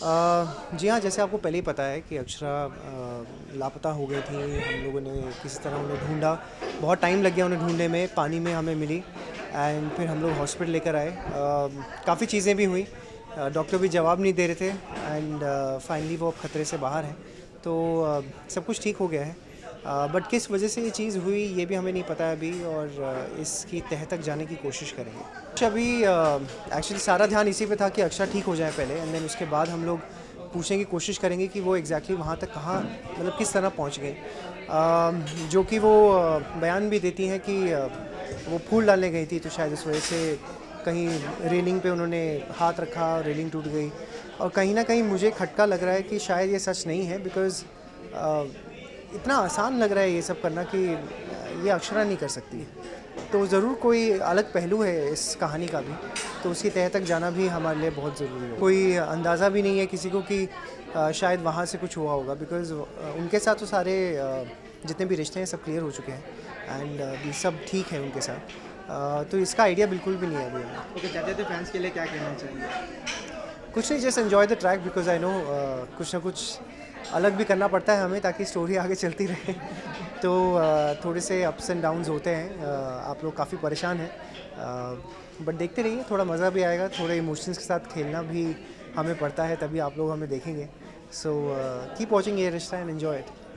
जी हाँ, जैसे आपको पहले ही पता है कि अक्षरा लापता हो गई थी। हम लोगों ने किसी तरह उन्हें ढूँढा, बहुत टाइम लग गया उन्हें ढूँढने में, पानी में हमें मिली एंड फिर हम लोग हॉस्पिटल लेकर आए। काफ़ी चीज़ें भी हुई, डॉक्टर भी जवाब नहीं दे रहे थे एंड फाइनली वो अब खतरे से बाहर है। तो सब कुछ ठीक हो गया है, बट किस वजह से ये चीज़ हुई ये भी हमें नहीं पता है अभी, और इसकी तह तक जाने की कोशिश करेंगे। अभी एक्चुअली सारा ध्यान इसी पे था कि अक्षरा ठीक हो जाए पहले, एंड देन उसके बाद हम लोग पूछने की कोशिश करेंगे कि वो एग्जैक्टली वहाँ तक कहाँ, मतलब किस तरह पहुँच गई। जो कि वो बयान भी देती हैं कि वो फूल डालने गई थी, तो शायद इस वजह से कहीं रेलिंग पे उन्होंने हाथ रखा और रेलिंग टूट गई। और कहीं ना कहीं मुझे खटका लग रहा है कि शायद ये सच नहीं है, बिकॉज़ इतना आसान लग रहा है ये सब करना कि ये अक्षरा नहीं कर सकती। तो ज़रूर कोई अलग पहलू है इस कहानी का भी, तो उसकी तह तक जाना भी हमारे लिए बहुत ज़रूरी है। कोई अंदाज़ा भी नहीं है किसी को कि शायद वहाँ से कुछ हुआ होगा, बिकॉज़ उनके साथ तो सारे जितने भी रिश्ते हैं सब क्लियर हो चुके हैं एंड भी सब ठीक है उनके साथ। तो इसका आइडिया बिल्कुल भी नहीं है अभी हमें। ओके, जाते फैंस के लिए क्या कहना चाहिए? कुछ नहीं, just enjoy the track, because I know कुछ ना कुछ अलग भी करना पड़ता है हमें ताकि स्टोरी आगे चलती रहे। तो थोड़े से अप्स एंड डाउन्स होते हैं, आप लोग काफ़ी परेशान हैं, बट देखते रहिए, थोड़ा मज़ा भी आएगा, थोड़े इमोशंस के साथ खेलना भी हमें पड़ता है, तभी आप लोग हमें देखेंगे। सो कीप वॉचिंग ये रिश्ता एंड एन्जॉय इट।